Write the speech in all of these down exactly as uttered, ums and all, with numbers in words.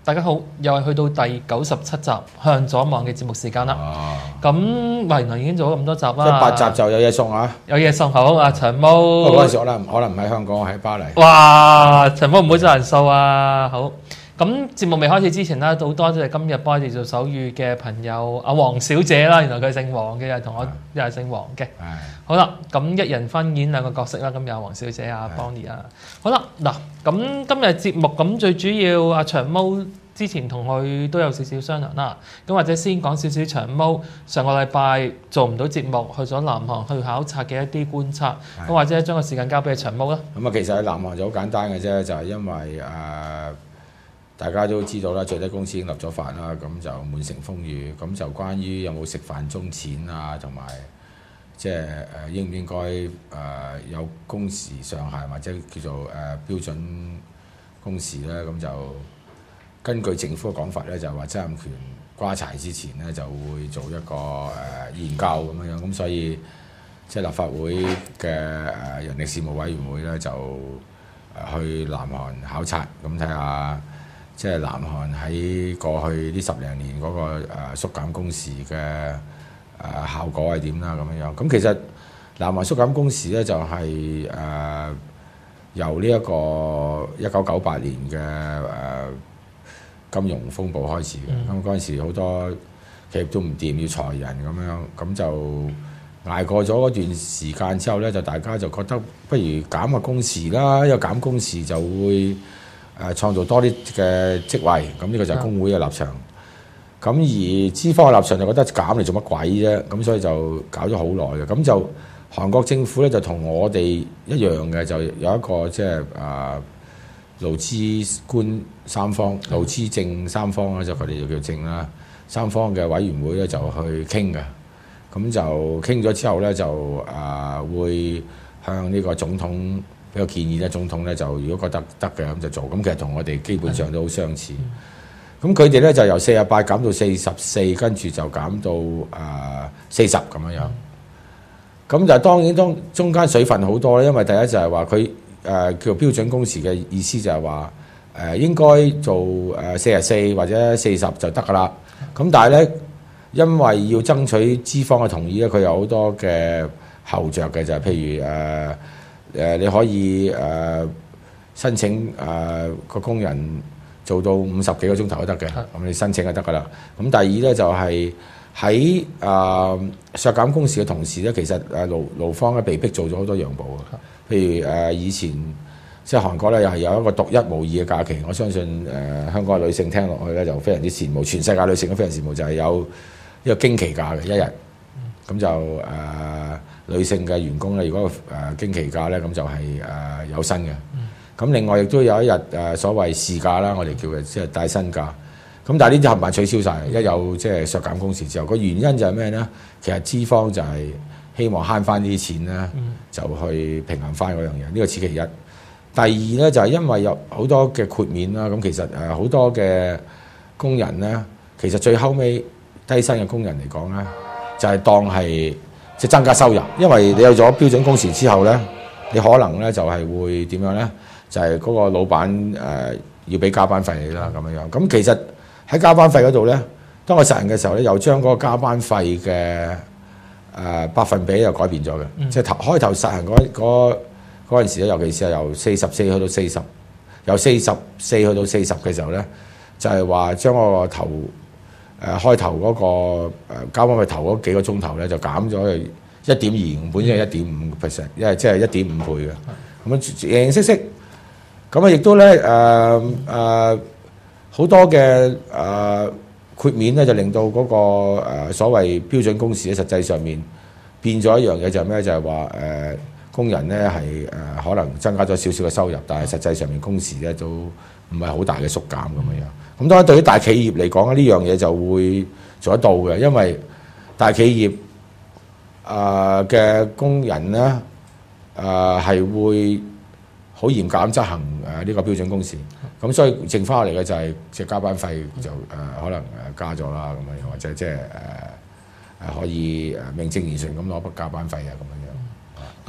大家好，又係去到第九十七集向左望嘅節目時間啦。咁原來已經做咗咁多集啦。 即八集就有嘢送啊！ 有嘢送好啊，長毛。 嗰陣時可能可能唔喺香港，喺巴黎。 哇！長毛唔好做人數啊！好。咁節目未開始之前咧，好多謝今日幫我哋做手語嘅朋友阿黃小姐啦。原來佢姓黃嘅，又係同我又係姓黃嘅。好啦，咁一人分演兩個角色啦。咁有黃小姐啊 Bonnie 啊。好啦，嗱，咁今日節目咁最主要阿長毛之前同佢都有少少商量啦。咁或者先講少少長毛上個禮拜做唔到節目，去咗南韓去考察嘅一啲觀察。咁或者將個時間交俾長毛啦。 咁啊，其實喺南韓就好簡單嘅啫，就係、是、因為誒。呃大家都知道啦，最低工資已經立咗法啦，咁就滿城風雨。咁就關於有冇食飯鐘錢啊，同埋即係誒應唔應該誒、呃、有工時上限或者叫做誒、呃、標準工時咧，咁就根據政府嘅講法咧，就話曾蔭權瓜柴之前咧就會做一個誒、呃、研究咁樣樣。咁所以即係、就是、立法會嘅誒人力事務委員會咧就誒去南韓考察，咁睇下。即係南韓喺過去呢十零年嗰、那個誒、呃、縮減工時嘅誒、呃、效果係點啦咁樣樣。咁其實南韓縮減工時咧就係、是、誒、呃、由呢一個一九九八年嘅誒、呃、金融風暴開始嘅。咁嗰陣時好多企業都唔掂要裁人咁樣，咁就捱過咗嗰段時間之後咧，就大家就覺得不如減下工時啦，因為減工時就會誒創造多啲嘅職位，咁呢個就係工會嘅立場。咁而資方嘅立場就覺得減嚟做乜鬼啫，咁所以就搞咗好耐嘅。咁就韓國政府咧就同我哋一樣嘅，就有一個即係誒勞資官三方、勞資政三方咧，就佢哋就叫政啦，三方嘅委員會咧就去傾嘅。咁就傾咗之後咧，就誒、呃、會向呢個總統。比較建議咧，總統咧就如果覺得得嘅咁就做，咁其實同我哋基本上都好相似。咁佢哋咧就由四十八減到四十四，跟住就減到誒四十咁樣樣。咁就當然當中間水分好多咧，因為第一就係話佢誒叫標準工時嘅意思就係話誒應該做誒四十四或者四十就得㗎啦。咁但係咧，因為要爭取資方嘅同意咧，佢有好多嘅後着嘅，就係、是、譬如誒。呃誒你可以誒、呃、申請誒個、呃、工人做到五十幾個鐘頭都得嘅，咁你申請就得㗎啦。咁第二咧就係喺誒削減工時嘅同時咧，其實誒勞勞方咧被逼做咗好多讓步嘅。譬如誒、呃、以前即係韓國咧又係有一個獨一無二嘅假期，我相信誒、呃、香港嘅女性聽落去咧就非常之羨慕，全世界女性都非常羨慕，就係、是、有一個經期假嘅一日，咁就誒。呃女性嘅員工咧，如果誒經期假咧，咁就係誒有薪嘅。咁、嗯、另外亦都有一日誒所謂事假啦，我哋叫嘅即係帶薪假。咁但係呢啲冚唪唥取消晒，一有即係削減工時之後，個原因就係咩咧？其實資方就係希望慳翻啲錢咧，就去平衡翻嗰樣嘢。呢個此其一。第二咧就係因為有好多嘅豁免啦。咁其實誒好多嘅工人咧，其實最後尾低薪嘅工人嚟講咧，就係、是、當係。即係增加收入，因為你有咗標準工時之後咧，你可能咧就係會點樣咧？就係、是、嗰個老闆誒、呃、要俾加班費你啦，咁樣樣。咁其實喺加班費嗰度咧，當我實行嘅時候咧，又將嗰個加班費嘅誒百分比又改變咗嘅。嗯、即係頭開頭實行嗰嗰嗰陣時咧，尤其是係由四十四去到四十，由四十四去到四十嘅時候咧，就係話將嗰個頭。誒、呃、開頭嗰、那個誒交翻去頭嗰幾個鐘頭咧，就減咗一點二五，本身係一點五 percent， 因為即係一點五倍嘅。咁樣形形色色，咁啊亦都咧誒誒好多嘅誒、呃、豁免咧，就令到嗰、那個、呃、所謂標準工時咧，實際上面變咗一樣嘢，就係咩？就係話誒工人咧係誒可能增加咗少少嘅收入，但係實際上面工時咧都唔係好大嘅縮減咁樣樣。咁當然對於大企業嚟講咧，呢樣嘢就會做得到嘅，因為大企業誒嘅、呃、工人咧誒係會好嚴格咁執行誒呢個標準工時，咁所以剩翻落嚟嘅就係即係加班費就誒、呃、可能誒加咗啦，咁樣或者即係誒誒可以誒名正言順咁攞筆加班費啊咁樣樣。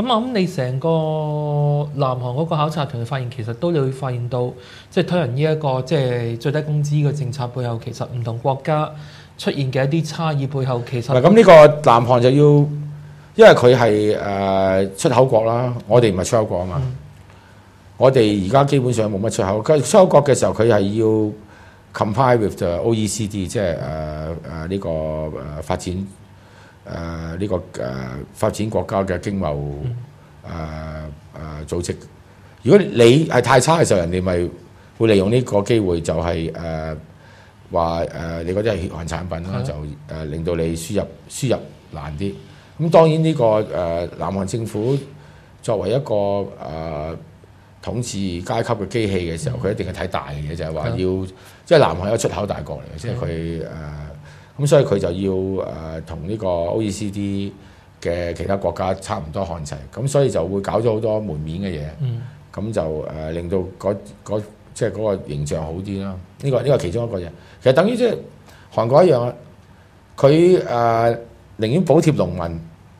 咁我諗你成個南韓嗰個考察團嘅發現，其實都你會發現到，即係推行呢一個即係最低工資嘅政策背後，其實唔同國家出現嘅一啲差異背後，其實咁呢個南韓就要，因為佢係誒出口國啦，我哋唔係出口國啊嘛。嗯、我哋而家基本上冇乜出口，佢出口國嘅時候，佢係要 comply with the O E C D， 即係誒誒呢個誒發展誒呢、呃這個誒、呃、發展國家嘅經貿誒誒、呃呃、組織。如果你係太差嘅時候，人哋咪會利用呢個機會就係誒話誒你嗰啲係血汗產品啦，的就誒、呃、令到你輸入輸入難啲。咁當然呢、這個誒、呃、南韓政府作為一個誒、呃、統治階級嘅機器嘅時候，佢、嗯、一定係睇大嘅嘢，就係、是、話要的即係南韓係一個出口大國嚟嘅，即係佢誒咁，所以佢就要誒同呢個 O E C D 嘅其他國家差唔多看齊，咁所以就會搞咗好多門面嘅嘢，咁、嗯、就誒、呃、令到嗰嗰即係嗰個形象好啲啦。呢、這個呢、這個其中一個嘢，其實等於即係韓國一樣啊，佢誒、呃、寧願補貼農民，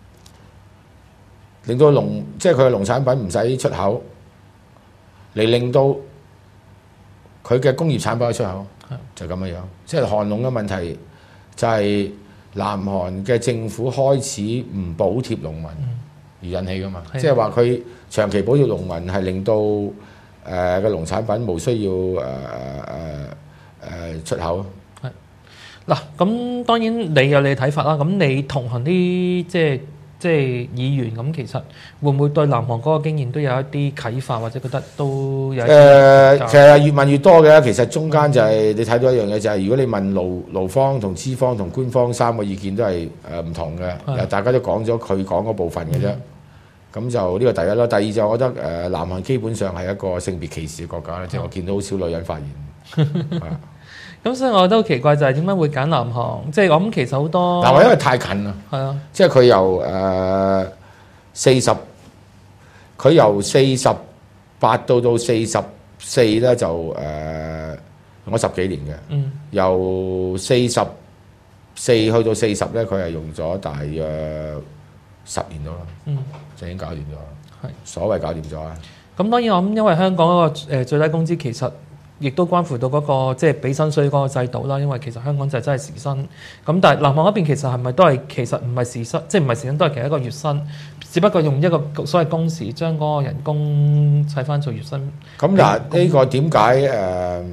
令到農即係佢嘅農產品唔使出口，嚟令到佢嘅工業產品可以出口，的就咁樣樣。即係韓農嘅問題就係南韓嘅政府開始唔補貼農民而引起噶嘛，即係話佢長期補貼農民係令到誒嘅農產品冇需要誒誒誒出口。 係嗱，咁當然你有你嘅睇法啦。咁你同行啲即係即係議員咁，其實會唔會對南韓嗰個經驗都有一啲啟發，或者覺得都有一啲？誒、呃，其實越問越多嘅。其實中間就係、是、你睇到一樣嘢，就係、是、如果你問勞勞方同資方同官方三個意見都係誒唔同嘅，的大家都講咗佢講嗰部分嘅啫。咁、嗯、就呢個第一啦。第二就我覺得誒、呃、南韓基本上係一個性別歧視嘅國家咧，即係、嗯、我見到好少女人發言。 咁所以我覺得好奇怪就係點解會揀南韓？即、就、係、是、我諗其實好多南韓因為太近啦，係啊，即係佢由誒四十，佢、呃、由四十八到到四十四咧就誒、呃、用咗十幾年嘅，嗯，由四十四去到四十咧，佢係用咗大約十年到啦，嗯，就已經搞掂咗，係是所謂搞掂咗啊。 咁當然我諗，因為香港嗰個誒最低工資其實，亦都關乎到嗰、那個即係俾薪水嗰個制度啦，因為其實香港就真係時薪，咁但係南韓嗰邊其實係咪都係其實唔係時薪，即係唔係時薪都係其實一個月薪，只不過用一個所謂工時將嗰個人工砌翻做月薪。咁嗱、嗯，呢個點解誒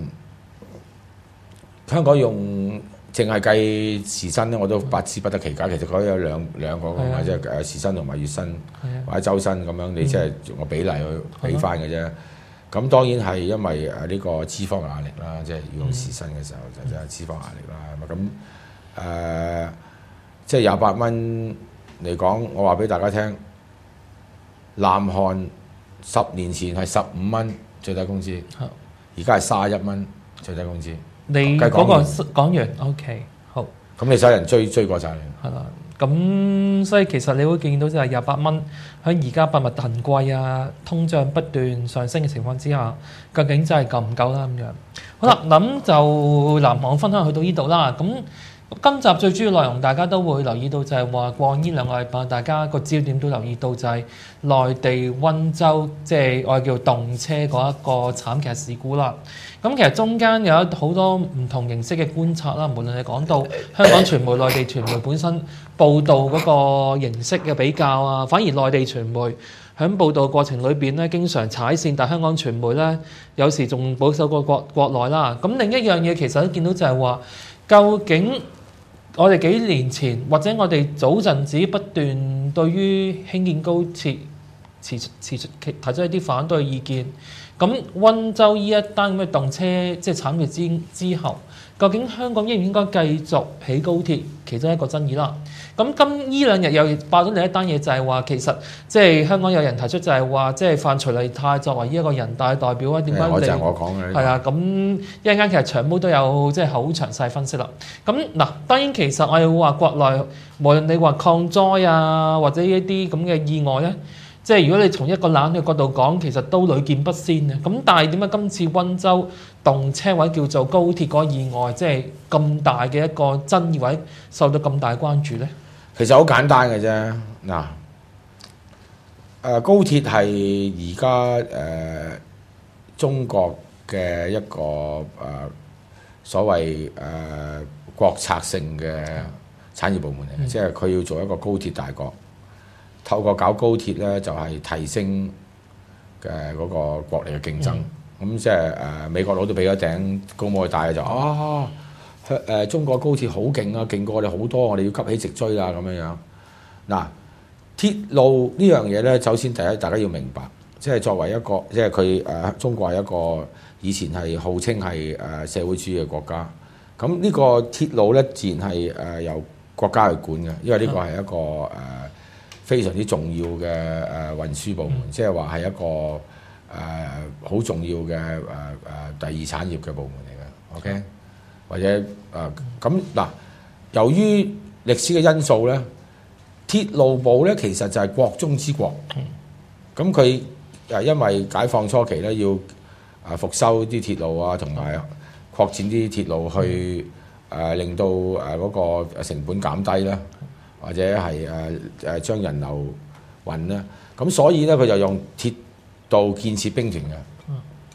香港用淨係計時薪咧？我都百思不得其解。其實佢有兩兩個嘅，即係誒時薪同埋月薪或者週薪咁樣，你即係用個比例去俾翻嘅啫。咁當然係因為誒呢個資方嘅壓力啦，即係要用時薪嘅時候、嗯、就真係資方壓力啦。咁誒、呃、即係廿八蚊嚟講，我話俾大家聽，南韓十年前係十五蚊最低工資，而家係卅一蚊最低工資。 你嗰個講完 ，OK 好。 咁你使人追追過晒你。係啦。 咁所以其實你會見到就係廿八蚊，喺而家百物騰貴啊，通脹不斷上升嘅情況之下，究竟真係夠唔夠啦咁樣？好啦，咁就南韓分享去到呢度啦。咁今集最主要內容大家都會留意到就係話過呢兩個禮拜，大家個焦點都留意到就係內地溫州即係我哋叫動車嗰一個慘劇事故啦。咁其實中間有好多唔同形式嘅觀察啦，無論係講到香港傳媒、內地傳媒本身報導嗰個形式嘅比較啊，反而內地傳媒喺報導過程裏邊咧，經常踩線，但香港傳媒咧有時仲保守過國國內啦。咁另一樣嘢其實都見到就係話，究竟我哋幾年前或者我哋早陣子不斷對於興建高鐵持持提出一啲反對意見。咁溫州呢一單咁嘅動車即係慘劇之之後，究竟香港應唔應該繼續起高鐵？其中一個爭議啦。咁今呢兩日又爆咗另一單嘢，就係話其實即係香港有人提出就係話，即係范徐麗泰作為呢一個人大代表啊，點解你係我講嘅？ 係啊，咁一陣間其實長毛都有即係好詳細分析啦。咁嗱，當然其實我哋會話國內無論你話抗災啊，或者一啲咁嘅意外咧。即係如果你從一個冷嘅角度講，其實都屢見不鮮嘅。咁但係點解今次溫州動車或者叫做高鐵嗰個意外，即係咁大嘅一個爭議或者受到咁大關注咧？ 其實好簡單嘅啫。嗱， 誒高鐵係而家誒中國嘅一個誒、呃、所謂誒、呃、國策性嘅產業部門嚟嘅，嗯、即係佢要做一個高鐵大國，透過搞高鐵咧就係、是、提升嘅嗰個國力嘅競爭。咁、嗯、即係誒、呃、美國佬都俾咗頂高帽去戴就啊誒、呃、中國高鐵好勁啊，勁過我哋好多，我哋要急起直追啦咁樣樣。嗱，鐵路呢樣嘢咧，首先第一大家要明白，即係作為一個即係佢誒中國係一個以前係號稱係誒社會主義嘅國家。咁呢個鐵路咧自然係誒由國家去管嘅，因為呢個係一個誒、呃、非常之重要嘅誒運輸部門，嗯、即係話係一個誒好、呃、重要嘅誒誒第二產業嘅部門嚟嘅。OK，、嗯、或者誒咁嗱，由於歷史嘅因素咧。鐵路部咧其實就係國中之國，咁佢誒因為解放初期咧要誒復修啲鐵路啊，同埋擴展啲鐵路去誒、呃、令到誒嗰個成本減低啦，或者係誒誒將人流運啦，咁所以咧佢就用鐵道建設兵團嘅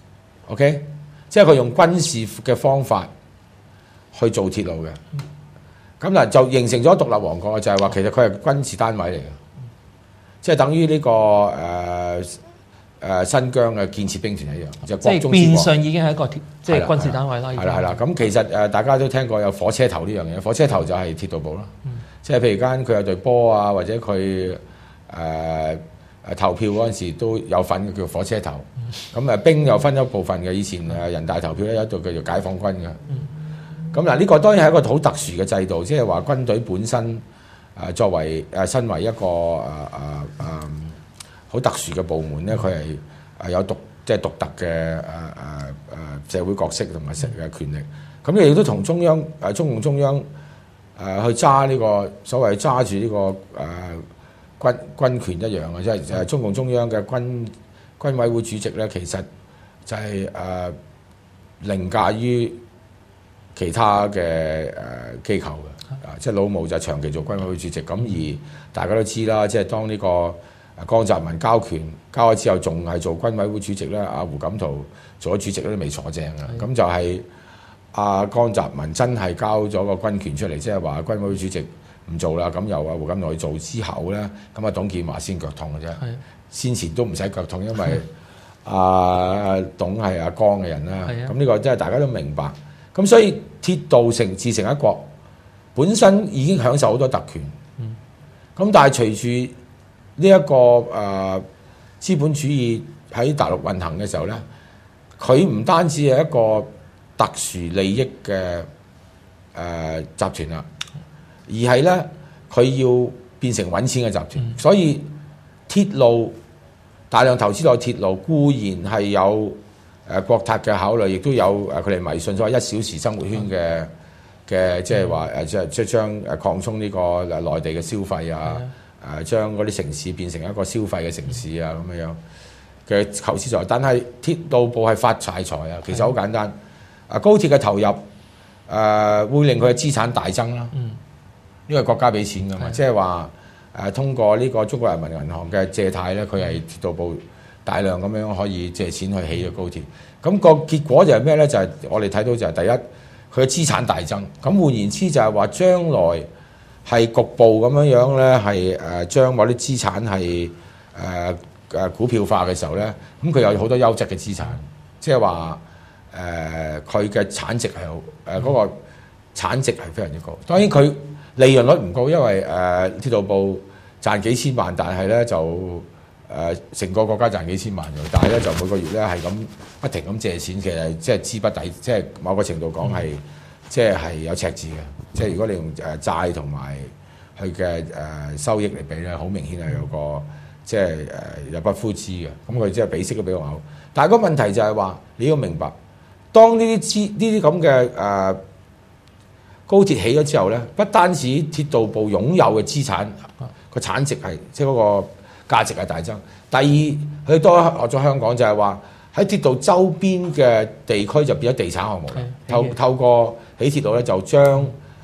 ，OK， 即係佢用軍事嘅方法去做鐵路嘅。咁嗱就形成咗獨立王國，就係話其實佢係軍事單位嚟嘅，即係等於呢個誒誒新疆嘅建設兵團一樣，就國中之國。即係變相已經係一個鐵，即係軍事單位啦。係啦係啦，咁其實誒大家都聽過有火車頭呢樣嘢，火車頭就係鐵道部啦。即係譬如間佢有隊波啊，或者佢誒誒投票嗰陣時都有份嘅，叫火車頭。咁誒兵又分一部分嘅，以前誒人大投票咧有一隊叫做解放軍嘅。咁嗱，呢個當然係一個好特殊嘅制度，即係話軍隊本身誒作為誒身為一個誒誒誒好特殊嘅部門咧，佢係誒有獨即係獨特嘅誒誒誒社會角色同埋成嘅權力。咁亦都同中央誒中共中央誒去揸呢個所謂揸住呢個誒軍軍權一樣嘅，即係誒中共中央嘅軍軍委會主席咧，其實就係誒凌駕於其他嘅誒機構嘅，啊，即係老毛就長期做軍委會主席，咁而大家都知啦，即係當呢個江澤民交權交咗之後，仲係做軍委會主席咧，阿胡錦濤做咗主席都未坐正啊，咁就係阿江澤民真係交咗個軍權出嚟，即係話軍委會主席唔做啦，咁由阿胡錦濤去做之後咧，咁啊董建華先腳痛嘅啫，先前都唔使腳痛，因為阿董係阿江嘅人啦，咁呢個即係大家都明白。咁所以鐵道成自成一國，本身已經享受好多特權。咁、嗯、但係隨住呢一個誒、呃、資本主義喺大陸運行嘅時候咧，佢唔單止係一個特殊利益嘅誒、呃、集團啦，而係咧佢要變成揾錢嘅集團。嗯、所以鐵路大量投資落鐵路固然係有誒國策嘅考慮，亦都有誒佢哋迷信所謂一小時生活圈嘅嘅，即係話誒即係即係將誒擴充呢個誒內地嘅消費啊，誒將嗰啲城市變成一個消費嘅城市啊咁樣樣嘅投資在。但係鐵道部係發大財啊，其實好簡單。啊高鐵嘅投入誒、呃、會令佢嘅資產大增啦，因為國家俾錢㗎嘛，即係話誒通過呢個中國人民銀行嘅借貸咧，佢係鐵道部大量咁樣可以借錢去起咗高鐵，咁個結果就係咩咧？就係我哋睇到就係第一，佢嘅資產大增。咁換言之就係話將來係局部咁樣樣咧，係誒將某啲資產係誒誒股票化嘅時候咧，咁佢有好多優質嘅資產，即係話誒佢嘅產值係好誒嗰個產值係非常之高。當然佢利潤率唔高，因為誒鐵道部賺幾千萬，但係咧就誒成個國家賺幾千萬嘅，但係咧就每個月咧係咁不停咁借錢，其實即係資不抵，即係某個程度講係即係係有赤字嘅。即係如果你用誒債同埋佢嘅誒收益嚟比咧，好明顯係有個即係誒有不敷支嘅。咁佢即係比息都比較好，但係個問題就係話你要明白，當呢啲資呢啲咁嘅誒高鐵起咗之後咧，不單止鐵道部擁有嘅資產個產值係即係嗰個價值係大增。第二，佢多學咗香港就係話喺鐵道周邊嘅地區就變咗地產項目啦。透透過起鐵路咧，就將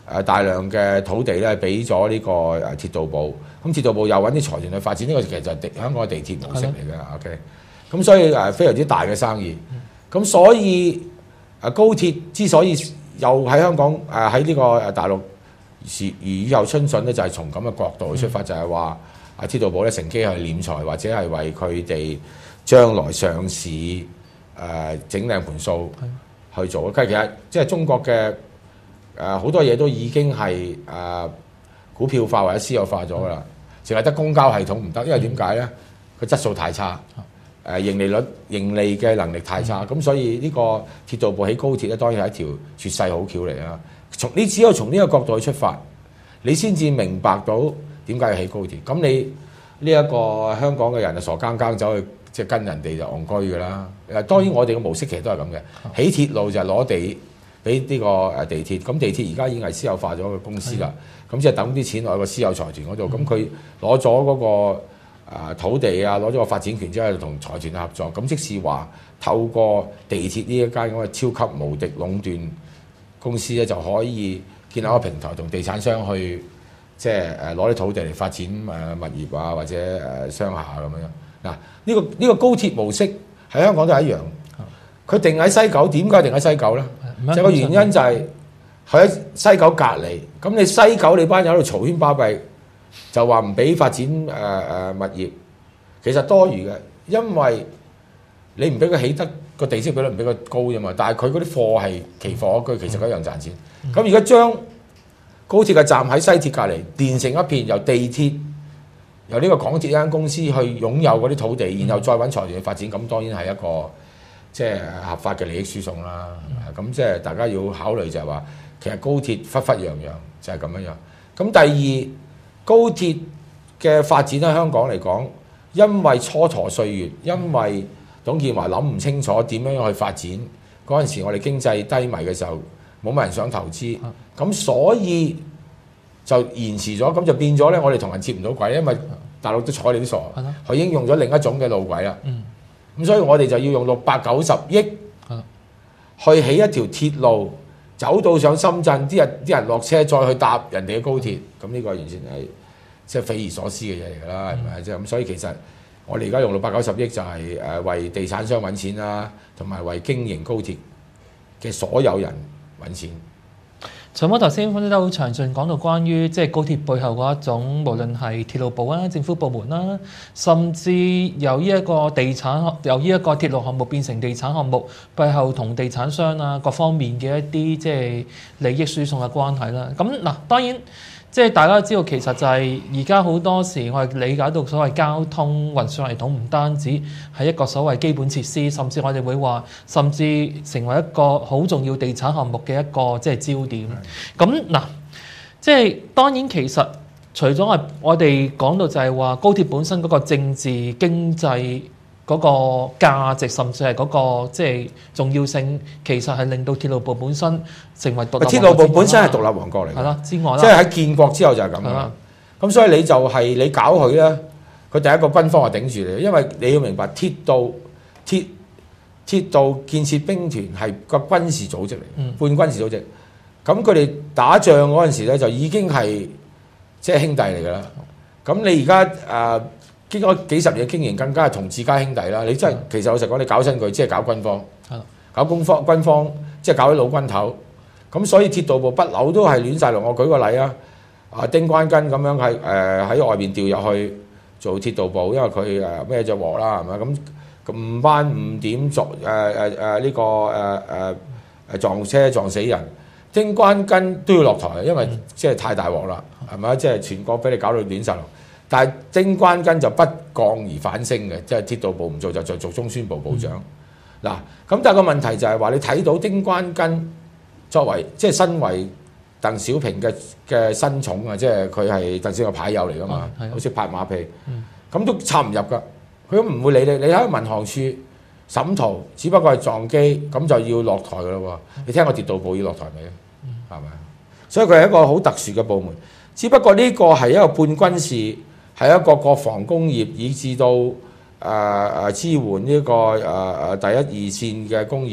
誒大量嘅土地咧，俾咗呢個誒鐵道部。咁鐵道部又揾啲財團去發展，呢、這個其實就係地香港嘅地鐵模式嚟嘅。OK，咁所以誒非常之大嘅生意。咁所以誒高鐵之所以又喺香港誒喺呢個誒大陸時而雨後春筍咧，就係從咁嘅角度去出發，嗯、就係話啊鐵道部咧乘機去斂財，或者係為佢哋將來上市誒、呃、整靚盤數去做。其實即係中國嘅誒好多嘢都已經係誒、呃、股票化或者私有化咗㗎啦，淨係得公交系統唔得，因為點解咧？佢質素太差。誒盈利率、盈利嘅能力太差，咁、嗯、所以呢個鐵道部起高鐵咧，當然係一條絕世好橋嚟啦。從你只有從呢個角度去出發，你先至明白到點解要起高鐵。咁你呢一個香港嘅人啊，傻更更走去即係跟人哋就戇居㗎啦。誒當然我哋嘅模式其實都係咁嘅，起鐵路就係攞地俾呢個誒地鐵。咁地鐵而家已經係私有化咗嘅公司啦。咁、嗯、即係等啲錢落去個私有財團嗰度，咁佢攞咗嗰個。啊土地啊，攞咗個發展權之後，同財團合作，咁即是話透過地鐵呢一間咁嘅超級無敵壟斷公司咧，就可以建立一個平台，同地產商去即係誒攞啲土地嚟發展誒物業啊，或者誒商廈咁樣。嗱，呢個呢個高鐵模式喺香港都係一樣，佢定喺西九，點解定喺西九咧？就個原因就係佢喺西九隔離，咁你西九你班友喺度嘈喧巴閉。就話唔俾發展誒誒、呃、物業，其實多餘嘅，因為你唔俾佢起得個地積比率唔俾佢高啫嘛。但係佢嗰啲貨係期貨居，其實一樣賺錢。咁而家將高鐵嘅站喺西鐵隔離連成一片，由地鐵由呢個港鐵一間公司去擁有嗰啲土地，然後再揾財團去發展，咁當然係一個即係合法嘅利益輸送啦。咁即係大家要考慮就係話，其實高鐵忽忽揚揚就係咁樣樣。咁第二。高鐵嘅發展喺香港嚟講，因為蹉跎歲月，因為董建華諗唔清楚點樣去發展嗰陣時，我哋經濟低迷嘅時候，冇乜人想投資，咁所以就延遲咗，咁就變咗咧，我哋同人接唔到軌，因為大陸都睬你啲傻，佢已經用咗另一種嘅路軌啦。咁所以我哋就要用六百九十億去起一條鐵路，走到上深圳，啲人啲人落車再去搭人哋嘅高鐵，咁呢個完全係即係匪夷所思嘅嘢嚟㗎啦，係咪？即係咁，所以其實我哋而家用六百九十億就係誒為地產商揾錢啦，同埋為經營高鐵嘅所有人揾錢。 徐生頭先分析得好詳盡，講到關於即係高鐵背後嗰一種，無論係鐵路部啊、政府部門啦，甚至由呢一個地產由呢一個鐵路項目變成地產項目，背後同地產商啊各方面嘅一啲即係利益輸送嘅關係啦。咁嗱，當然。即係大家都知道，其實就係而家好多時，我哋理解到所謂交通運輸系統唔單止係一個所謂基本設施，甚至我哋會話，甚至成為一個好重要地產項目嘅一個即係焦點。咁嗱，即係當然其實除咗係我哋講到就係話高鐵本身嗰個政治經濟嗰個價值，甚至係嗰個即係重要性，其實係令到鐵路部本身成為獨立。鐵路部本身係獨立王國嚟嘅， 係啦，之外啦， 即係喺建國之後就係咁啦。咁所以你就係、是、你搞佢咧，佢第一個軍方就頂住你，因為你要明白鐵道鐵鐵道建設兵團係個軍事組織嚟，嗯、半軍事組織。咁佢哋打仗嗰陣時咧，就已經係即係兄弟嚟㗎啦。咁你而家誒？呃經過幾十年嘅經營，更加係同自家兄弟啦。你真係其實老實講，你搞親佢，即係搞軍方，搞軍方軍方，即係搞啲老軍頭。咁所以鐵道部不嬲都係亂晒龍。我舉個例啊，啊丁關根咁樣係誒喺外邊調入去做鐵道部，因為佢誒咩就鑊啦，係咪咁咁班誤點作誒誒誒呢個誒誒誒撞車撞死人，丁關根都要落台，因為即係太大鑊啦，係咪？即係全國俾你搞到亂晒龍。但係丁關根就不降而反升嘅，即係鐵道部唔做就就做中宣部部長。嗱、嗯，咁但係個問題就係話你睇到丁關根作為即係身為鄧小平嘅嘅新寵啊，即係佢係鄧小平嘅牌友嚟㗎嘛，好似、嗯、拍馬屁，咁、嗯、都插唔入㗎，佢都唔會理你。你喺民航處審圖，只不過係撞機，咁就要落台㗎咯喎。你聽過鐵道部要落台未啊？係咪、嗯？所以佢係一個好特殊嘅部門，只不過呢個係一個半軍事。係一個國防工業，以至到誒誒、呃、支援呢、這個誒誒、呃、第一二線嘅工業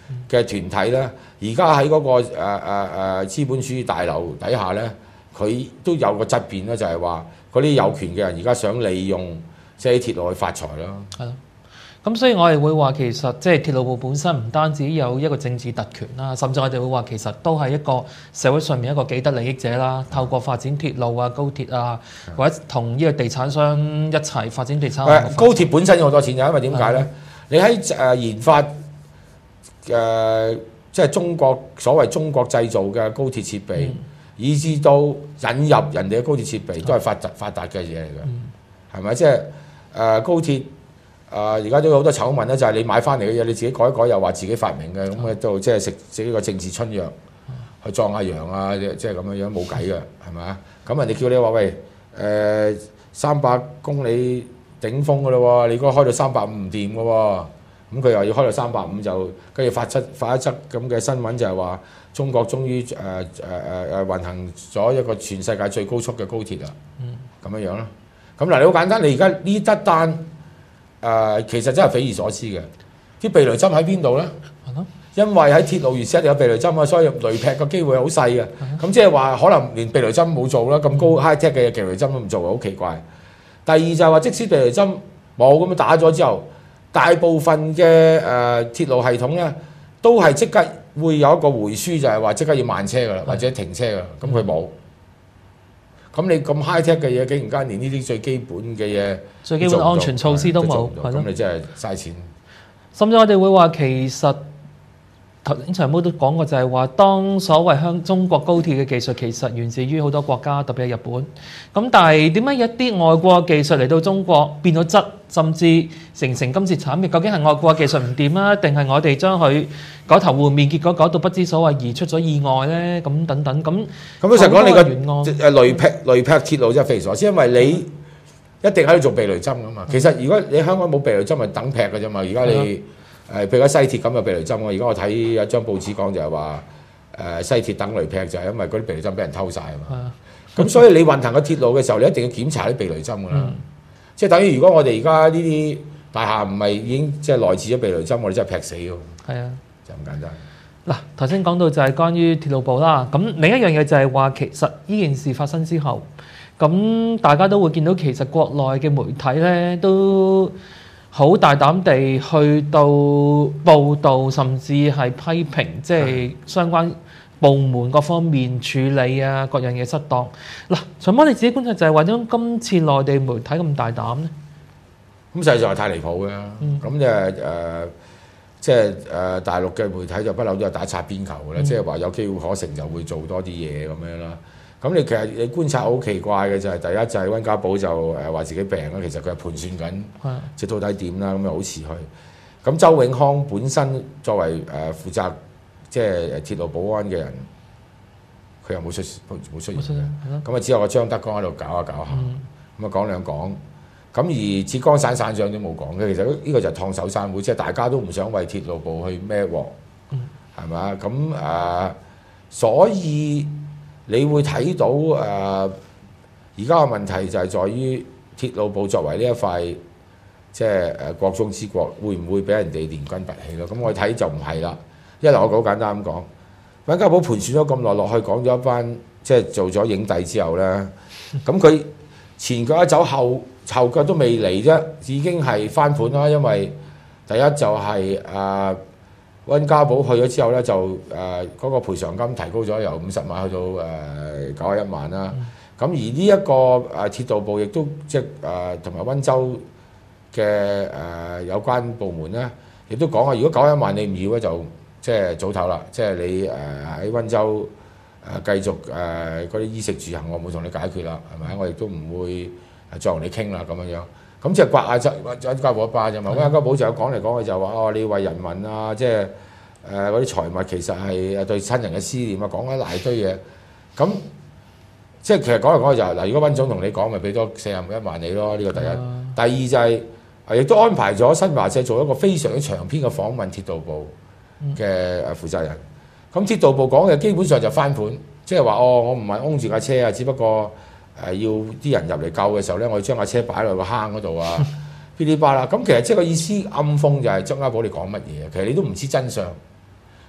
嘅團體咧，而家喺嗰個誒誒誒資本主義大樓底下咧，佢都有個質變咧，就係話嗰啲有權嘅人而家想利用即係啲鐵路去發財咯。 係咯。咁所以我哋會話其實即係鐵路部本身唔單止有一個政治特權啦，甚至我哋會話其實都係一個社會上面一個既得利益者啦。透過發展鐵路啊、高鐵啊，或者同呢個地產商一齊發展地產項目。 高鐵本身有好多錢㗎，因為點解咧？你喺誒研發誒、呃、即係中國所謂中國製造嘅高鐵設備，嗯、以至到引入人哋嘅高鐵設備，都係發達發達嘅嘢嚟嘅，係咪、嗯？即係誒、呃、高鐵。誒而家都有好多醜聞咧，就係、是、你買翻嚟嘅嘢，你自己改一改，又話自己發明嘅，咁嘅都即係食自己個政治春藥，去壯下陽啊，即係咁樣樣冇計嘅，係咪啊？咁人哋叫你話喂誒三百公里頂峰嘅咯喎，你如果開到三百五唔掂嘅喎，咁佢又要開到三百五就跟住發出發一則咁嘅新聞，就係話中國終於誒誒誒誒運行咗一個全世界最高速嘅高鐵啦，咁樣樣咯。咁嗱，你好簡單，你而家呢一單。誒、呃、其實真係匪夷所思嘅，啲避雷針喺邊度咧？的因為喺鐵路沿線一定有避雷針啊，所以雷劈嘅機會好細嘅。咁的即係話可能連避雷針冇做啦，咁高 high tech 嘅避雷針都唔做，好奇怪。第二就係話，即使避雷針冇咁樣打咗之後，大部分嘅誒、呃、鐵路系統咧都係即刻會有一個回輸，就係話即刻要慢車㗎啦，的或者停車㗎啦。咁佢冇。咁你咁 high tech 嘅嘢，竟然間連呢啲最基本嘅嘢、 最基本安全措施都冇， 咁的你真係嘥錢。 甚至我哋會話，其實頭先長毛都講過，就係話，當所謂香中國高鐵嘅技術其實源自於好多國家，特別係日本。咁但係點解一啲外國技術嚟到中國變咗質，甚至成成今次慘嘅？究竟係外國技術唔掂啊，定係我哋將佢改頭換面，結果搞到不知所謂而出咗意外咧？咁等等咁。咁老實講，你個誒雷劈雷劈鐵路真係匪夷所思，因為你一定喺度做避雷針噶嘛。其實如果你香港冇避雷針，咪等劈嘅啫嘛。而家你誒譬如喺西鐵咁有避雷針，我而家我睇有張報紙講就係話誒西鐵等雷劈就係因為嗰啲避雷針俾人偷晒啊嘛。咁所以你運行個鐵路嘅時候，你一定要檢查啲避雷針㗎啦。嗯、即係等於如果我哋而家呢啲大廈唔係已經即係內置咗避雷針，我哋真係劈死㗎。係啊，就咁簡單。 嗱，頭先講到就係關於鐵路部啦。咁另一樣嘢就係話，其實呢件事發生之後，咁大家都會見到其實國內嘅媒體咧都好大膽地去到報導，甚至係批評，即係相關部門各方面處理啊，各樣嘢失當。嗱，長毛你自己觀察就係話，點解今次內地媒體咁大膽咧？ 咁實際上係太離譜嘅。咁就誒，即係誒大陸嘅媒體就不嬲都係打擦邊球嘅啦，即係話有機會可乘就會做多啲嘢咁樣啦。咁你其實你觀察好奇怪嘅就係、是、第一就係溫家寶就誒話自己病啦，其實佢係盤算緊，即係到底點啦，咁又好遲去。咁周永康本身作為誒負責即係鐵路保安嘅人，佢又冇出冇出現嘅。咁啊只有個張德江喺度搞下搞下，咁啊講兩講。咁而浙江省省長都冇講嘅，其實呢個就係燙手山芋，即係大家都唔想為鐵路部去孭鑊，係咪啊？咁誒、呃，所以。你會睇到誒，而家嘅問題就係在於鐵路部作為呢一塊即係誒國中之國，會唔會俾人哋連根拔起咯？咁我睇就唔係啦。一來我好簡單咁講，溫家寶盤算咗咁耐落去，講咗一班即係做咗影帝之後咧，咁佢前腳一走後後腳都未嚟啫，已經係翻盤啦。因為第一就係、是、誒。呃溫家寶去咗之後咧，就誒嗰、呃那個賠償金提高咗，由五十萬去到誒九十一萬啦。咁、嗯、而呢、這、一個誒、呃、鐵道部亦都即係誒同埋溫州嘅誒、呃、有關部門咧，亦都講啊，如果九十一萬你唔要咧，就即係早唞啦。即係你誒喺溫州誒、呃、繼續誒嗰啲衣食住行，我冇同你解決啦，係咪？我亦都唔會再同你傾啦，咁樣樣。咁即係刮下就溫家寶一巴啫嘛，溫家寶就有講嚟講去就話哦，你為人民啊，即係誒嗰啲財物其實係誒對親人嘅思念啊，講一大堆嘢。咁即係其實講嚟講去就係、是、嗱，如果溫總同你講，咪俾多四十一萬你咯，呢、這個第一。嗯、第二就係、是、亦都安排咗新華社做一個非常之長篇嘅訪問鐵道部嘅誒負責人。咁鐵道部講嘅基本上就翻盤，即係話哦，我唔係擁住架車啊，只不過。誒要啲人入嚟救嘅時候咧，我要將架車擺落個坑嗰度啊，噼哩啪啦。咁其實即係個意思暗諷就係張家寶你講乜嘢？其實你都唔知真相，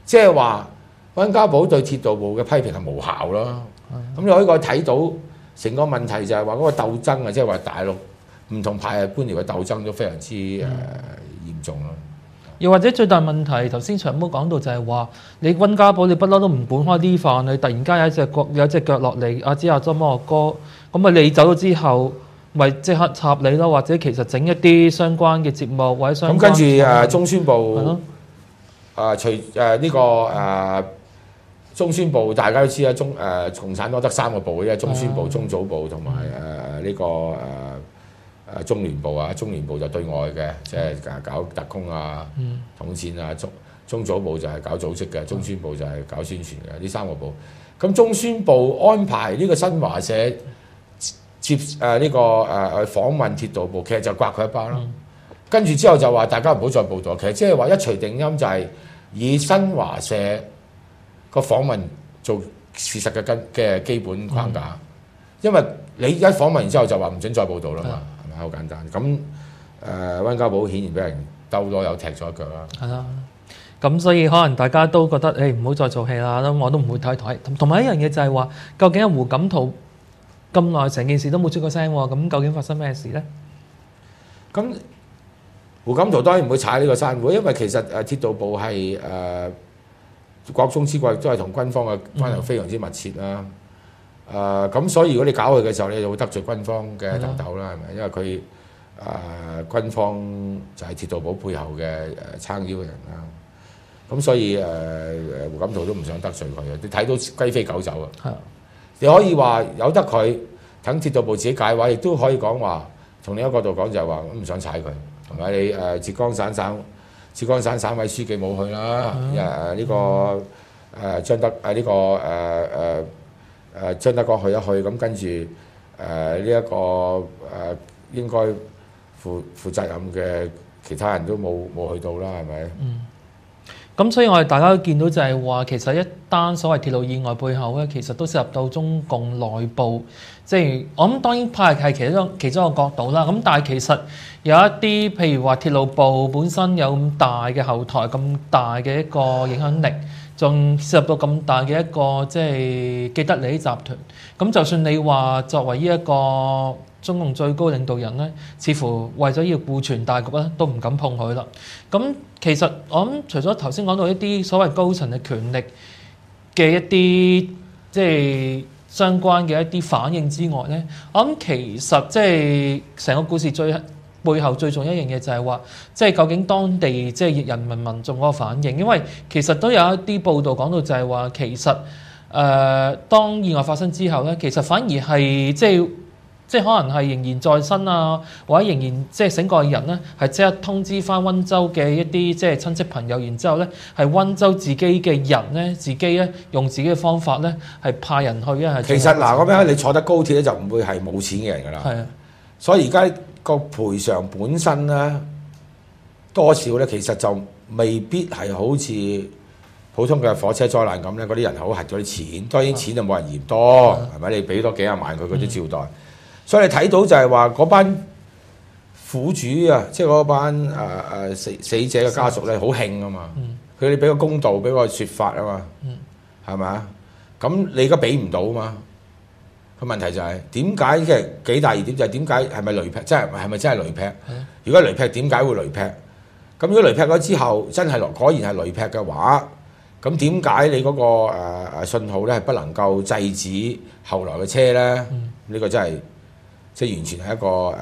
即係話溫家寶對鐵道部嘅批評係無效咯。咁、嗯、你可以個睇到成個問題就係話嗰個鬥爭啊，即係話大陸唔同派系官僚嘅鬥爭都非常之誒、呃、嚴重咯。 又或者最大問題，頭先長毛講到就係話，你溫家寶你不嬲都唔管開啲飯，你突然間有一隻腳有一隻腳落嚟，阿芝阿周摩哥，咁啊你走咗之後，咪即刻插你咯，或者其實整一啲相關嘅節目或者相關。咁跟住誒中宣部，誒除誒呢個誒、呃、中宣部，大家都知啦，中誒、呃、共產黨得三個部嘅啫，中宣部、中組部同埋誒呢個誒。呃誒中聯部啊，中聯部就對外嘅，即係搞特工啊、統戰啊；中中組部就係搞組織嘅，中宣部就係搞宣傳嘅，呢三個部。咁中宣部安排呢個新華社接誒呢、呃這個誒誒、呃、訪問鐵道部，其實就刮佢一巴啦。嗯、跟住之後就話大家唔好再報導，其實即係話一錘定音，就係以新華社個訪問做事實嘅根嘅基本框架。嗯、因為你一訪問完之後就話唔准再報導啦嘛。嗯好簡單，咁誒溫家寶顯然俾人兜咗又踢咗一腳啦。係啦， 咁所以可能大家都覺得誒唔好再做戲啦，咁我都唔會睇台。同埋一樣嘢就係話，究竟阿胡錦濤咁耐成件事都冇出過聲喎，咁究竟發生咩事咧？ 咁胡錦濤當然唔會踩呢個山會，因為其實誒鐵道部係誒、呃、國中之貴，都係同軍方嘅關係非常之密切啦。嗯誒咁、呃，所以如果你搞佢嘅時候，你就會得罪軍方嘅頭頭啦，係咪？因為佢誒、呃、軍方就係鐵道部背後嘅誒撐腰嘅人啦。咁所以誒誒、呃、胡錦濤都唔想得罪佢嘅。你睇到雞飛狗走啊！係的，你可以話由得佢等鐵道部自己解話，亦都可以講話從另一個角度講就係話唔想踩佢，係咪？你誒、呃、浙江省省浙江省省委書記冇去啦，誒呢的、這個誒、呃、張德誒呢、呃這個誒誒。呃呃誒張德江去一去，咁跟住誒呢一個誒、呃、應該負負責任嘅其他人都冇冇去到啦，係咪？嗯。 咁所以我哋大家都見到就係話，其實一單所謂鐵路意外背後咧，其實都涉及到中共內部，即係我諗當然派係其中其中一個角度啦。咁但係其實有一啲譬如話鐵路部本身有咁大嘅後台，咁大嘅一個影響力。仲涉及到咁大嘅一個即係既得利益集團，咁就算你話作為呢一個中共最高領導人咧，似乎為咗要顧全大局咧，都唔敢碰佢啦。咁其實我諗除咗頭先講到一啲所謂高層嘅權力嘅一啲即係相關嘅一啲反應之外咧，我諗其實即係成個故事最背後最重要一樣嘢就係話，即係究竟當地即係人民民眾嗰個反應，因為其實都有一啲報道講到就係話，其實誒、呃、當意外發生之後咧，其實反而係即係即係可能係仍然在生啊，或者仍然即係醒過嘅人咧，係即刻通知翻溫州嘅一啲即係親戚朋友，然之後咧係溫州自己嘅人咧，自己咧用自己嘅方法咧係派人去啊。 其實嗱，咁樣你坐得高鐵咧就唔會係冇錢嘅人㗎啦。係啊，所以而家個賠償本身咧多少咧，其實就未必係好似普通嘅火車災難咁咧，嗰啲人口核咗啲錢，當然錢就冇人嫌多，係咪、啊？你俾多幾廿萬佢，佢都照代。嗯、所以你睇到就係話嗰班苦主啊，即係嗰班誒誒、呃、死死者嘅家屬咧，好興啊嘛。佢哋俾個公道，俾個説法啊嘛，係咪啊？咁你而家俾唔到啊嘛？個問題就係點解即係幾大疑點就係點解係咪雷劈？即係係咪真係雷劈？的如果雷劈點解會雷劈？咁如果雷劈咗之後真係果然係雷劈嘅話，咁點解你嗰、那個誒、呃、信號咧係不能夠制止後來嘅車咧？呢、嗯、個真係即係完全係一個誒誒誒誒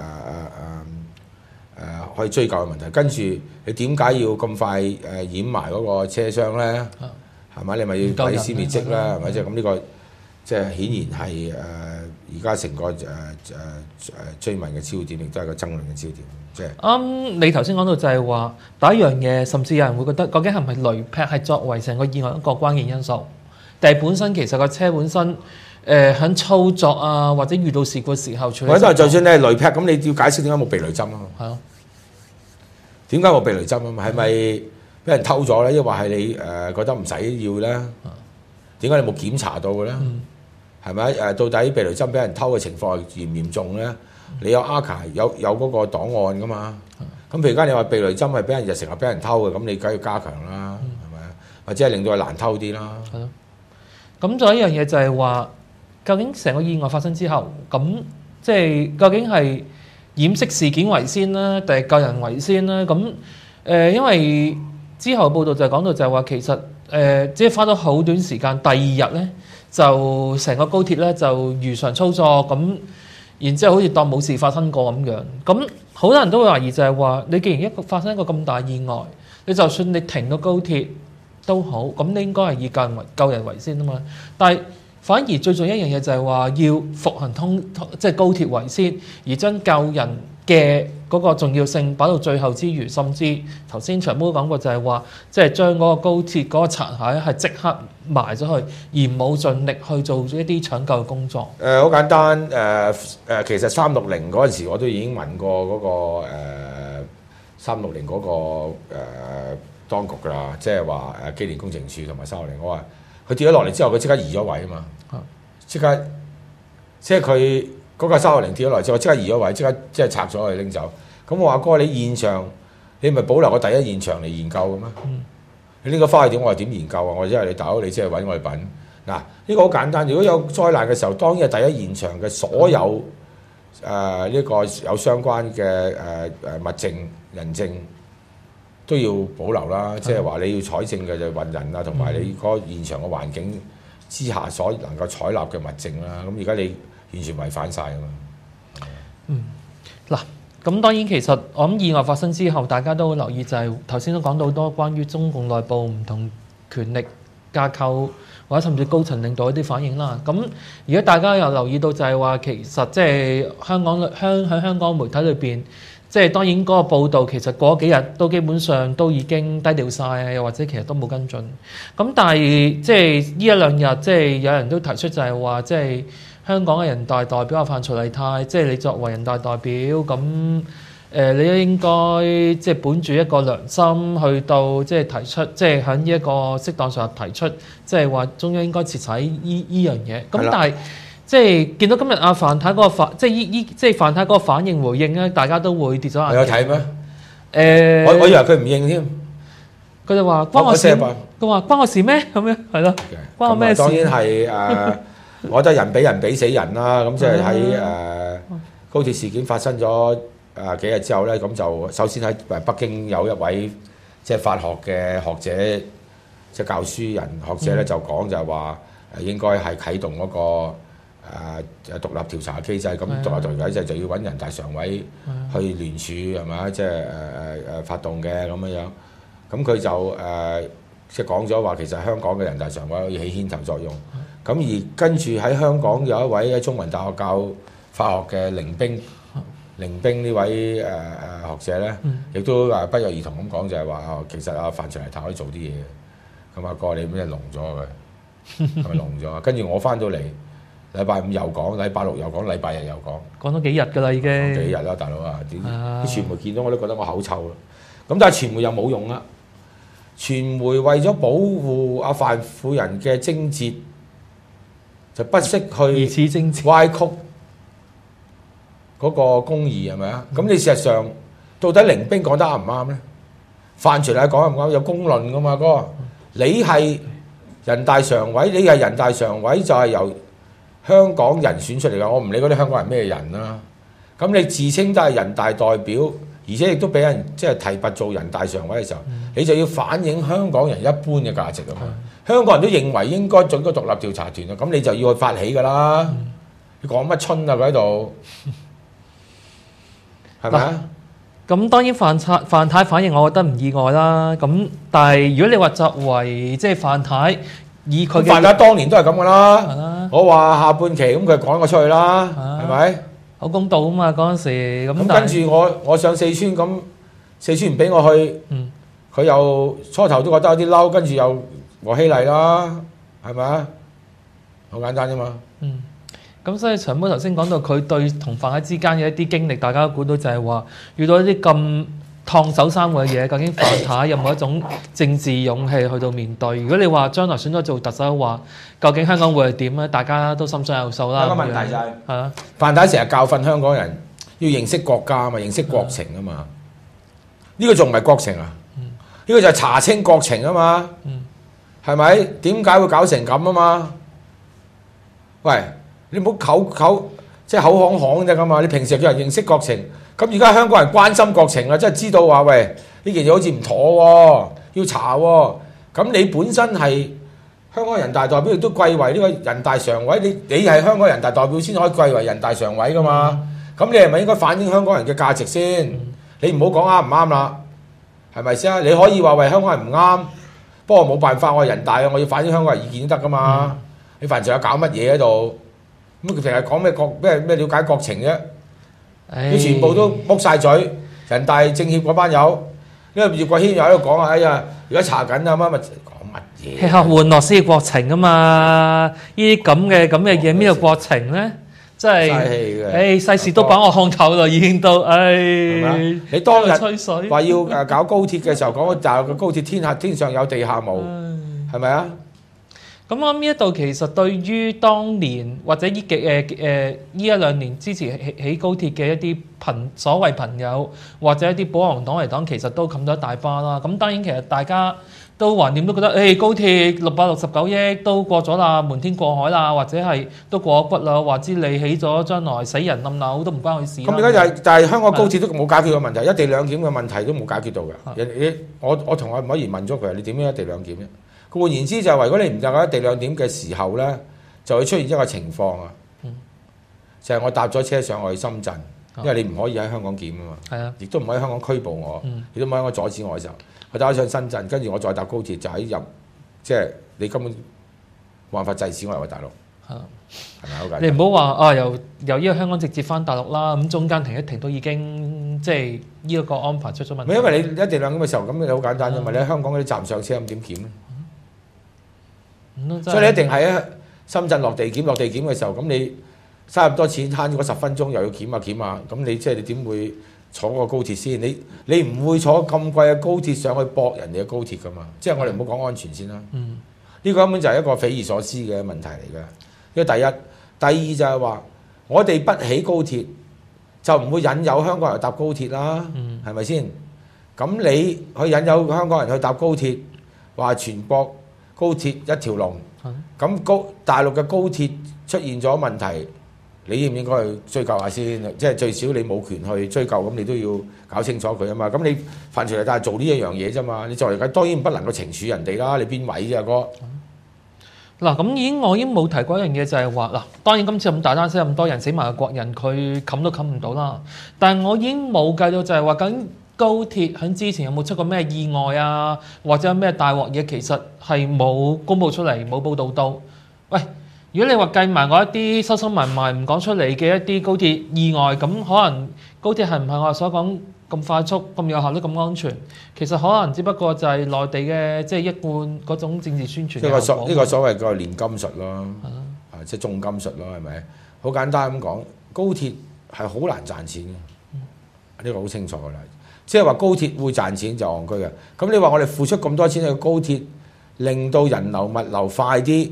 可以追究嘅問題。跟住你點解要咁快誒掩埋嗰個車廂咧？係咪、嗯？你咪要毀屍滅跡啦？係咪？即係咁呢個。即係顯然係誒而家成個誒誒誒追問嘅焦點，亦都係個爭論嘅焦點。即係啱、 嗯，你頭先講到就係話第一樣嘢，甚至有人會覺得究竟係咪雷劈係作為成個意外一個關鍵因素，定係本身其實個車本身誒喺、呃、操作啊，或者遇到事故嘅時候處理。 或者就算你係雷劈，咁你要解釋點解冇避雷針啊？係咯，點解冇避雷針啊？係咪俾人偷咗咧？抑或係你誒、呃、覺得唔使要咧？點解你冇檢查到嘅咧？嗯係咪誒？到底避雷針俾人偷嘅情況嚴唔嚴重咧？你有 archive 有有嗰個檔案噶嘛？咁譬如而家你話避雷針係俾人日成日俾人偷嘅，咁你梗係要加強啦，係咪啊？ 或者係令到佢難偷啲啦。 係咯。咁仲有一樣嘢就係話，究竟成個意外發生之後，咁即係究竟係掩飾事件為先啦，定係救人為先啦？咁誒、呃，因為之後報道就講到就係話，其實誒、呃，只係花咗好短時間，第二日咧就成個高鐵咧就如常操作，咁然之後好似當冇事發生過咁樣。咁好多人都會懷疑就係話，你既然一個發生一個咁大意外，你就算你停個高鐵都好，咁你應該係以救人為救人為先啊嘛。但係反而最重要一樣嘢就係話要復行通即係高鐵為先，而將救人嘅嗰個重要性擺到最後之餘，甚至頭先長毛講過就係話，即係將嗰個高鐵嗰個殘骸係即刻埋咗去，而冇盡力去做一啲搶救嘅工作。 誒好、呃、簡單誒誒、呃，其實三六零嗰陣時我都已經問過嗰、那個三六零嗰個誒、呃、當局㗎啦，即係話誒機電工程署同埋三六零，我話佢跌咗落嚟之後，佢即刻移咗位啊嘛，即刻即係佢嗰架三六零跌咗落嚟之後，即刻移咗位，即刻即係拆咗佢拎走。咁我話哥，你現場你咪保留個第一現場嚟研究嘅咩？嗯、你拎個花去點？我話點研究啊？我話因為你大佬，你即係揾我哋品嗱，呢個好簡單。如果有災難嘅時候，當然係第一現場嘅所有誒呢、呃呢個有相關嘅誒誒物證人證都要保留啦。即係話你要採證嘅就運人啊，同埋你嗰個現場嘅環境之下所能夠採納嘅物證啦。咁而家你完全違反晒啊嘛。 嗯，嗱。咁當然其實我諗意外發生之後，大家都會留意就係頭先都講到好多關於中共內部唔同權力架構或者甚至高層領導一啲反應啦。咁而家大家又留意到就係話，其實即係香港香喺香港媒體裏邊，即係當然嗰個報導其實過幾日都基本上都已經低調晒啊，又或者其實都冇跟進。咁但係即係呢一兩日即係有人都提出就係話即係。香港嘅人大代表阿范徐麗泰，即係你作為人大代表，咁誒、呃，你都應該即係本住一個良心去到即係提出，即係喺呢一個適當場合提出，即係話中央應該徹查依依樣嘢。咁但係即係見到今日阿范太嗰個反，即係依依即係范太嗰個反應回應咧，大家都會跌咗眼鏡。 你有睇咩？誒、 呃， 我我以為佢唔應添， 佢就話關我事，佢話關我事咩？咁樣係咯，關我咩事？ 當然係誒。呃我覺得人比人比死人啦，咁即係喺誒高鐵事件發生咗誒、呃、幾日之後咧，咁就首先喺誒北京有一位即係法學嘅學者，即係教書人學者咧就講就係話誒應該係啟動嗰、那個誒、呃、獨立調查機制，咁獨立調查機制就要揾人大常委去聯署係咪？即係誒誒誒發動嘅咁樣樣，咁佢就誒、呃、即係講咗話，其實香港嘅人大常委可以起牽頭作用。咁而跟住喺香港有一位喺中文大學教法學嘅凌冰，凌冰呢位誒誒、呃、學者咧，亦都誒不約而同咁講，就係話哦，其實阿范徐麗泰可以做啲嘢嘅。咁阿哥你咩聾咗佢？係咪聾咗？跟住我翻到嚟，禮拜五又講，禮拜六又講，禮拜日又講，講咗幾日㗎啦已經。 幾日啦，大佬啊！啲啲傳媒見到我都覺得我口臭啦。咁但係傳媒又冇用啦。傳媒為咗保護阿范夫人嘅貞節，就不惜去歪曲嗰個公義係咪啊？咁、嗯、你事實上到底凌冰講得啱唔啱咧？范徐麗泰講啱唔啱？有公論噶嘛哥？嗯、你係人大常委，你係人大常委就係由香港人選出嚟㗎。我唔理嗰啲香港人咩人啦、啊。咁你自稱都係人大代表，而且亦都俾人即係提拔做人大常委嘅時候，嗯、你就要反映香港人一般嘅價值啊嘛。嗯、香港人都認為應該準個獨立調查團啊，咁你就要去發起㗎啦。嗯、你講乜春啊？佢喺度係咪啊？ 咁當然范太范太反應，我覺得唔意外啦。咁但係如果你話作為即係范太以佢嘅范太當年都係咁㗎啦。的我話下半期咁佢趕我出去啦，係咪的？ 好公道啊嘛嗰陣時。咁咁跟住我我上四川咁，四川唔俾我去，佢、嗯、又初頭都覺得有啲嬲，跟住又和稀泥啦，係咪啊？好簡單啫嘛。 嗯。咁所以長毛頭先講到佢對同范太之間嘅一啲經歷，大家都估到就係話遇到一啲咁燙手山芋嘅嘢，究竟范太有冇一種政治勇氣去到面對？如果你話將來選咗做特首嘅話，究竟香港會係點咧？大家都心中有數啦。 有個問題就係、是， 係啊， 范太成日教訓香港人要認識國家啊嘛，認識國情啊嘛。呢、啊、個仲唔係國情啊？呢、嗯、個就係查清國情啊嘛。嗯、 係咪？點解會搞成咁啊嘛？喂，你唔好口口即係口響響啫嘛！你平時叫人認識國情，咁而家香港人關心國情啦，即係知道話喂呢件嘢好似唔妥喎，要查喎。咁你本身係香港人大代表，亦都貴為呢個人大常委，你你係香港人大代表先可以貴為人大常委噶嘛？咁你係咪應該反映香港人嘅價值先？你唔好講啱唔啱啦，係咪先啊？你可以話喂香港人唔啱，不過冇辦法，我係人大啊，我要反映香港人意見都得噶嘛。嗯、你凡事有搞乜嘢喺度？咁佢成日講咩國咩咩了解國情啫？你全部都剝晒嘴，人大政協嗰班友，因為葉國謙又喺度講啊，哎呀，而家查緊啊，乜乜講乜嘢？ 吃喝玩樂先係國情啊嘛！呢啲咁嘅咁嘅嘢，邊度國情咧？真係，誒世事都擺我看頭啦，已經都，誒。 你當日話要誒搞高鐵嘅時候，講大陸嘅高鐵天下天上有地下無，係咪啊？ 咁我諗呢一度其實對於當年或者呢幾誒誒呢一兩年支持起起高鐵嘅一啲朋所謂朋友或者一啲保皇黨嚟講，其實都冚咗一大巴啦。咁當然其實大家都橫掂都覺得，誒、欸、高鐵六百六十九億都過咗啦，瞞天過海啦，或者係都過咗骨啦，話知你起咗將來死人冧樓都唔關佢事。咁而家就係就係香港高鐵都冇解決個問題，一地兩檢嘅問題都冇解決到嘅。你我我同阿麥賢問咗佢，你點樣一地兩檢啫？佢換言之就係話，如果你唔能夠一地兩檢嘅時候咧，就會出現一個情況啊，嗯、就係我搭咗車上去深圳，因為你唔可以喺香港檢啊嘛，係啊，亦都唔可以喺香港拘捕我，亦都唔可以喺我阻止我嘅時候，我搭咗上深圳，跟住我再搭高鐵就喺入，即係你根本冇辦法制止我入去大陸，係咪好簡單？你唔好話啊，由由呢個香港直接翻大陸啦，咁中間停一停都已經即係呢一個安排出咗問題。因為你一地兩檢嘅時候，咁你好簡單啫嘛，你喺香港嗰啲站上車咁點檢咧？所以你一定係喺深圳落地檢，落地檢嘅時候，咁你嘥咁多錢慳嗰十分鐘，又要檢下檢下，咁你即係你點會坐個高鐵先？你你唔會坐咁貴嘅高鐵上去駁人哋嘅高鐵噶嘛？即係我哋唔好講安全先啦。呢、嗯、個根本就係一個匪夷所思嘅問題嚟嘅。因為第一、第二就係話，我哋不起高鐵，就唔會引誘香港人搭高鐵啦，係咪先？咁你去引誘香港人去搭高鐵，話全國高鐵一條龍，咁高大陸嘅高鐵出現咗問題，你應唔應該去追究下先？即係最少你冇權去追究，咁你都要搞清楚佢啊嘛。咁你犯罪嚟，但係做呢一樣嘢啫嘛。你作為當然不能夠懲處人哋啦。你邊位啫，哥？嗱，咁已經我已經冇提過一樣嘢，就係話嗱，當然今次咁大單死咁多人死埋嘅國人，佢冚都冚唔到啦。但係我已經冇計到就係話緊。高鐵喺之前有冇出過咩意外啊，或者有咩大鑊嘢？其實係冇公佈出嚟，冇報導到。喂，如果你話計埋我一啲收收埋埋唔講出嚟嘅一啲高鐵意外，咁可能高鐵係唔係我所講咁快速、咁有效率、咁安全？其實可能只不過就係內地嘅即係一貫嗰種政治宣傳。呢個所呢個所謂嘅煉金術咯，啊，啊即係重金術咯，係咪？好簡單咁講，高鐵係好難賺錢嘅，呢、嗯、個好清楚㗎啦。即係話高鐵會賺錢就戇居嘅，咁你話我哋付出咁多錢去高鐵，令到人流物流快啲，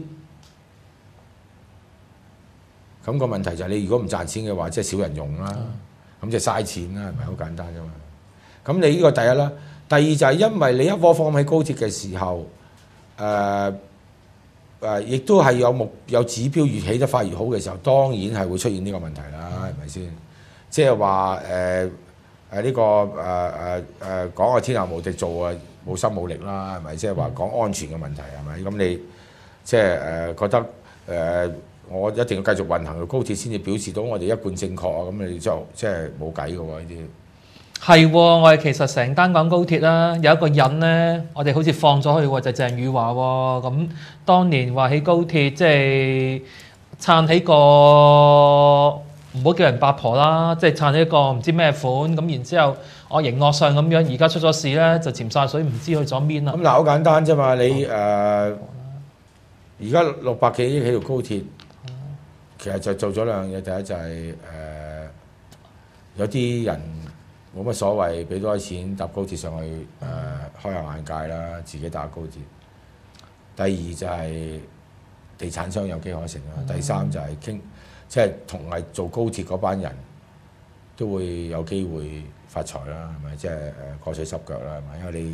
咁個問題就係你如果唔賺錢嘅話，即係少人用啦，咁就嘥錢啦，係咪好簡單啫嘛？咁你呢個第一啦，第二就係因為你一窩蜂喺高鐵嘅時候，誒誒，亦都係有目有指標，越起得快越好嘅時候，當然係會出現呢個問題啦，係咪先？即係話誒。呃誒呢、這個誒誒誒講個天下無敵做啊冇心冇力啦，係咪？即係話講安全嘅問題係咪？咁你即係誒覺得誒、呃、我一定要繼續運行個高鐵先至表示到我哋一貫正確啊！咁你就即係冇計嘅喎呢啲。係喎，我哋其實成單講高鐵啦，有一個人咧，我哋好似放咗去喎，就鄭宇華喎。咁當年話起高鐵，即係撐起個。唔好叫人八婆啦，即係撐起一個唔知咩款咁，然之後我熒幕上咁樣，而家出咗事咧就潛晒水，唔知去咗邊啦。咁嗱，好簡單啫嘛，你誒而家六百幾億起條高鐵，其實就做咗兩樣嘢，第一就係、是、誒、呃、有啲人冇乜所謂，俾多啲錢搭高鐵上去誒、呃、開下眼界啦，自己搭高鐵。第二就係地產商有機可乘啦，第三就係傾。即係同係做高鐵嗰班人都會有機會發財啦，係咪？即係誒過水濕腳啦，係咪？因為你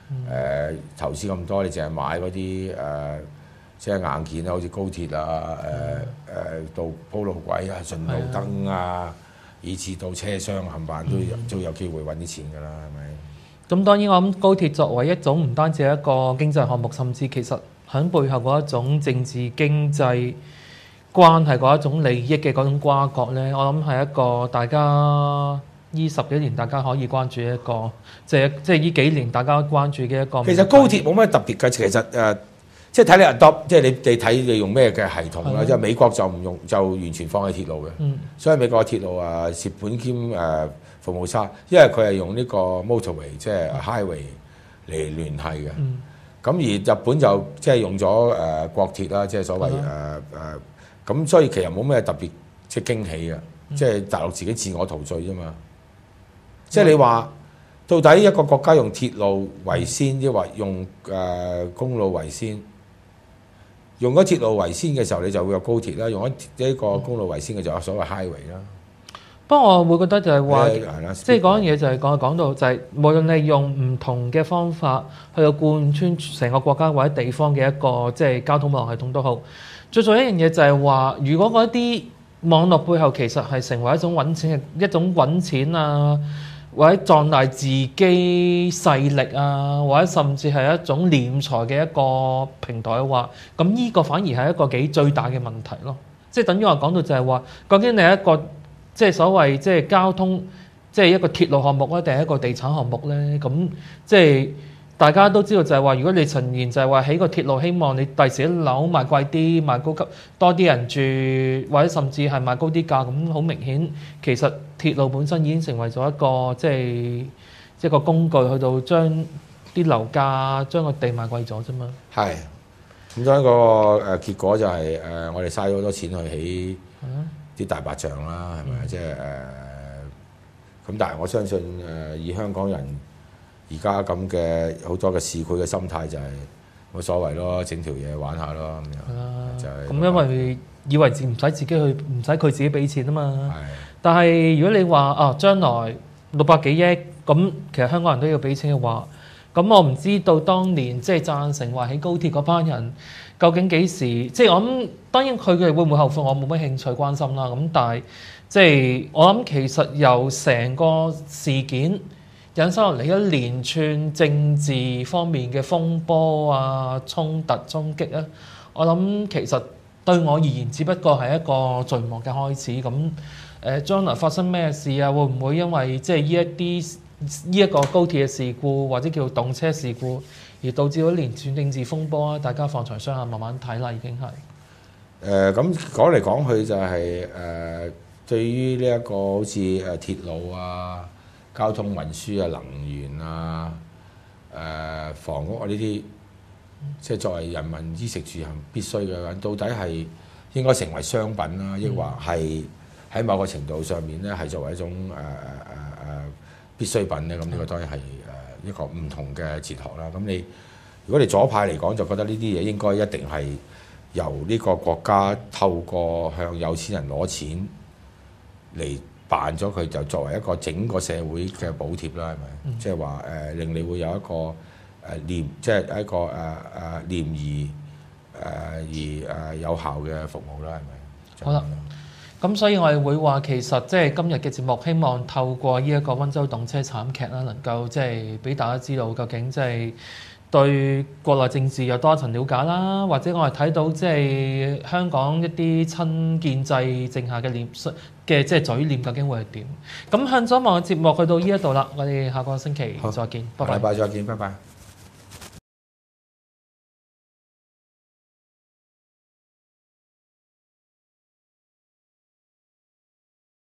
誒投資咁多，你淨係買嗰啲誒即係硬件啊，好似高鐵啊、誒誒道鋪路軌啊、順路燈啊，以至到車廂冚唪唥都有都有機會揾啲錢㗎啦，係咪？ 咁當然我諗高鐵作為一種唔單止係一個經濟項目，甚至其實喺背後嗰一種政治經濟關係嗰一種利益嘅嗰種瓜葛咧，我諗係一個大家呢十幾年大家可以關注一個，即係即係呢幾年大家關注嘅一個。 其實高鐵冇乜特別嘅，其實誒、呃，即係睇你 adopt，即係你你睇你用咩嘅系統啦。即係美國就唔用，就完全放棄鐵路嘅。嗯、所以美國嘅鐵路啊蝕本兼誒、呃、服務差，因為佢係用呢個 motorway 即係 highway 嚟聯繫嘅。咁、嗯、而日本就即係用咗誒、呃、國鐵啦，即係所謂誒誒。咁所以其實冇咩特別即係驚喜嘅，嗯、即係大陸自己自我陶醉啫嘛。嗯、即係你話到底一個國家用鐵路為先，抑或用誒、呃、公路為先？用咗鐵路為先嘅時候，你就會有高鐵啦；用咗呢個公路為先嘅就有所謂 highway 啦。 不過我會覺得就係話，即係嗰樣嘢就係講講到就係、是，無論你用唔同嘅方法去到貫穿成個國家或者地方嘅一個即係交通網絡系統都好。最重要一樣嘢就係話，如果嗰啲網絡背後其實係成為一種揾錢嘅一種揾錢啊，或者壯大自己勢力啊，或者甚至係一種斂財嘅一個平台嘅話，咁呢個反而係一個幾最大嘅問題咯。即係等於我講到就係話，究竟你係一個即係所謂即係交通，即係一個鐵路項目咧，定係一個地產項目咧？咁即係。大家都知道就係話，如果你呈現就係話起個鐵路，希望你第時啲樓賣貴啲、賣高級，多啲人住，或者甚至係賣高啲價，咁好明顯，其實鐵路本身已經成為咗一個即係一個工具，去到將啲樓價、將個地賣貴咗啫嘛。係，咁所以個誒結果就係、是、誒、呃，我哋嘥咗好多錢去起啲大白象啦，係咪、嗯？即係誒，咁、呃、但係我相信誒、呃，以香港人。而家咁嘅好多嘅市儈嘅心態就係冇所謂咯，整條嘢玩下咯咁樣。啊、就係咁，因為以為自唔使自己去，唔使佢自己俾錢啊嘛。係。但係如果你話啊，將來六百幾億咁，其實香港人都要俾錢嘅話，咁我唔知道當年即係贊成話起高鐵嗰班人究竟幾時？即係我諗，當然佢哋會唔會後悔，我冇乜興趣關心啦。咁但係即係我諗，其實由成個事件。引申落嚟一連串政治方面嘅風波啊、衝突、衝擊啊，我諗其實對我而言，只不過係一個序幕嘅開始。咁誒、呃，將來發生咩事啊？會唔會因為即係呢一啲呢一個高鐵嘅事故，或者叫動車事故，而導致咗一連串政治風波啊？大家放長雙眼，慢慢睇啦，已經係誒咁講嚟講去就係、是、誒、呃，對於呢一個好似誒鐵路啊。交通運輸啊、能源啊、誒、呃、房屋啊呢啲，即係作為人民衣食住行必須嘅，到底係應該成為商品啦，抑或係喺某個程度上面咧係作為一種誒誒誒誒必需品咧？咁呢個當然係誒一個唔同嘅哲學啦。咁你如果你左派嚟講，就覺得呢啲嘢應該一定係由呢個國家透過向有錢人攞錢嚟。辦咗佢就作為一個整個社會嘅補貼啦，係咪？嗯、即係話誒令你會有一個誒廉，即係一個誒誒廉宜誒而誒有效嘅服務啦，係咪？好啦，咁所以我哋會話其實即係今日嘅節目，希望透過呢一個溫州動車慘劇啦，能夠即係俾大家知道究竟即係。對國內政治有多一層了解啦，或者我哋睇到即係香港一啲親建制政下嘅臉嘅即係嘴臉究竟會係點？咁向左望嘅節目去到呢一度啦，我哋下個星期再見，拜拜。禮拜再見，拜拜。